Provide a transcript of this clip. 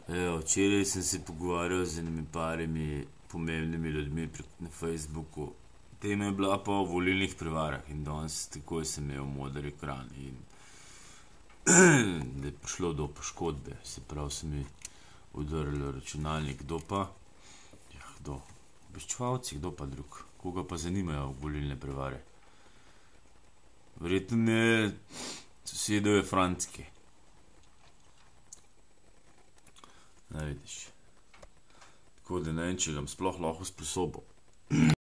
Včeraj sem se pogovarjal z enimi parimi pomembnimi ljudmi na Facebooku. Tema je bila pa o volilnih prevarah in danes takoj sem imel moder ekran in da je prišlo do poškodbe, se pravi, se mi udrl računalnik. Kdo pa? Ja, kdo? Obveščevalci, kdo pa drug? Koga pa zanimajo volilne prevare? Verjetno me sosedove Frančke. Vidiš. Tako da ne vem, če ga sploh lahko usposobil.